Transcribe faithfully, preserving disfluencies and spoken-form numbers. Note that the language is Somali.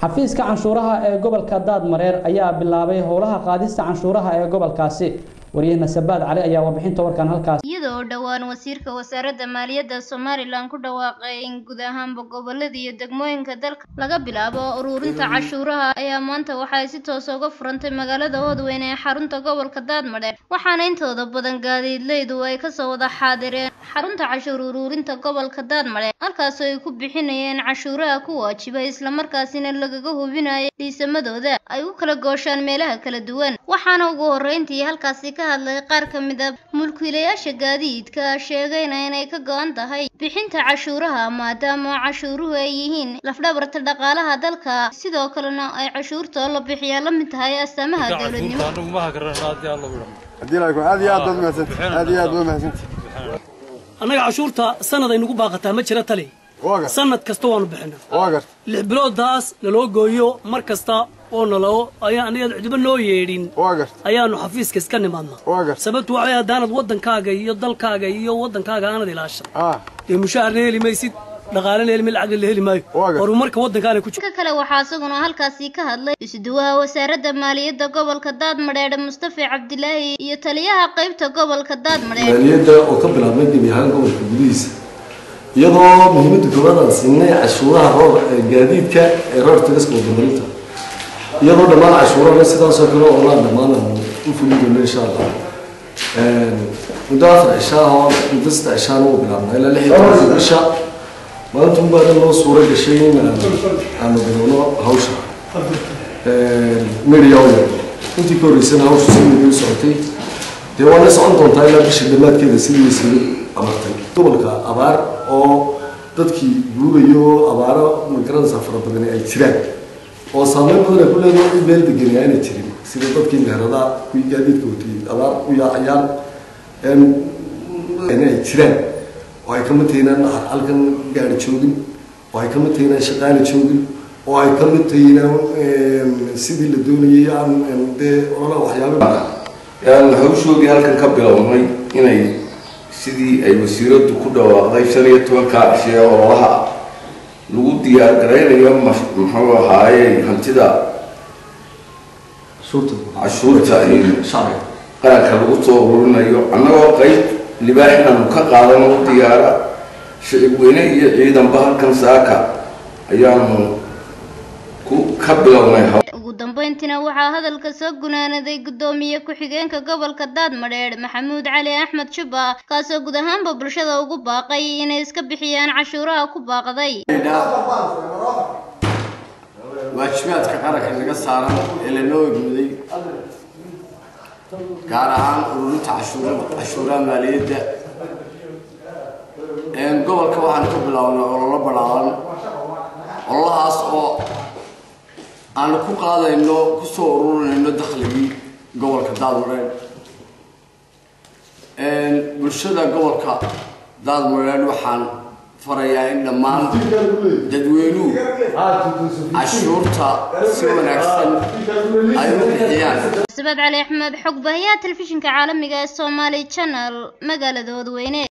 xafiiska canshuuraha ee gobolka Daadmareer ayaa bilaabay howlaha qaadista canshuuraha ee gobolkaasi. wariyahna Sabaad Cali ayaa warbixinta warkan halkaas iyadoo dhawaan wasiirka wasaaradda maaliyadda Soomaaliland ku dhawaaqay in guud ahaan gobolada iyo degmooyinka dalka laga bilaabo ururinta canshuuraha ayaa maanta waxay si toos ah uga furantay magaalada Oodweyne ee xarunta gobolka Daadmareer waxaana intooda badan gaadiidleydu ay ka soo wada xaadireen xarunta canshuur ururinta gobolka Daadmareer halkaas oo ay ku bixinayeen canshuuraha ku waajibay isla markaasina lagaga hubinayo liisamadooda ay u kala gooshaan meelaha kala duwan waxaana ugu horeyntii halkaas ka hadlay qaar ka mid ah mulkiilayaasha gaadiidka sheegayna inay ka go'an tahay bixinta canshuuraha maadaama canshuuruhu ay yihiin lafdhabarta dhaqaalaha dalka sidoo kalena ay canshuurta la bixiyaa la mid tahay astaamaha dawladnimo hadii la ku aad iyo aad mahadsan aad iyo aad mahadsan anaga canshuurta sanad ay nagu baaqataa ma jira tali sanad kasta waanu bixinaa lix biloodaas naloo gooyo mar kasta oo naloo ayaa aniga cidba noo yeedhin ayaanu xafiiska iska nimaadna sababtu waxay haddaanad wadankaaga iyo dalkaaga iyo wadankaaga aanad ilaashan ee mushaar heli maysid dhaqaale heli lacag la heli maayo horumarka wadankaana ku jira kale waxa asaguna halkaasi ka hadlay isduwaha wasaaradda maaliyadda gobolka Daadmareer Mustafa Cabdilaahi iyo taliyaha qaybta gobolka Daadmareer maaliyadda oo ka bilaabmay dibyahan gobolka gudihiisa iyadoo muhiimadda gobolada siinay cashuuraha roob gaadiidka ee roorta iska wadamarinta iyadoo dhammaan cashuuraha sidaas oo kale oo la dhamaan u fuliyo insha Allah een mudaafar ishaa indasta ishaa oo bilaabmay ilaa lix iyo toban bisha maanta uu baa loo suura gashay aan bilowno hawsha een milyan intii kooraysan hawsha sidii u socotay deewaana socon doontaa ilaa bisha dhamaadkeeda sidii sidii amartay gobolka abaar oo dadkii guubayo abaaro migrant safar badan ay jiraan oo saameyn badan ku leeyahay in meel degan yahay jirin sida dadkii meherada ku gaadiidka watay abaar u yaacayaan een inay jiraan oo ay kamid tahay halkan gaari joogin oo ay kamid tahay shaqaale joogin oo ay kamid tahay sidii la doonayay aan de wala waxyaabo yaan hawshoodii halkan ka bilownay inay sidii ay wasiiradu ku dhawaaqday shan iyo toban ka shay oo waxa lagu diyaar gareynayo maxaa ahaayay hantida suurta cashuurta in shaqo qaranka lagu soo ururinayo annagoo qayb libaaxina ka qaadano diyaara shicib weyne iyo ciidan bahalkan saaka ayaanu ku ka bilownay ugu dambeyntina waxa hadalka soo gunaanaday gudoomiye ku xigeenka gobolka Daadmareer Maxamuud Cali Axmed Juba kaasoo guud ahaanba bulshada ugu baaqay inay iska bixiyaan canshuuraha ku baaqday waajibaadka qaranka laga saaran ee la noo gudbay gaar ahaan ururinta canshuuraha canshuuraha maaliyadda ee gobolka waxaan ku bilownay oo la balaawan allahaas oo aan ku qaadayno ku soo ururinayno dakhligii gobolka Daadmareer een bulshada gobolka Daadmareer waxaan farayaa in dhammaan dadweynuhu cashuurta si wanaagsan ay u bixiyaan Sabaad Cali Axmed xog bahiya telefishinka caalamiga ee Somali Channel magaalada Oodweyne.